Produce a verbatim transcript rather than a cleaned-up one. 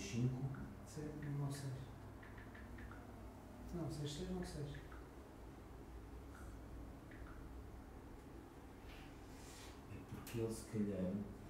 cinco. Não, seis. Não, seis, seis, não, seis. É porque ele se calhar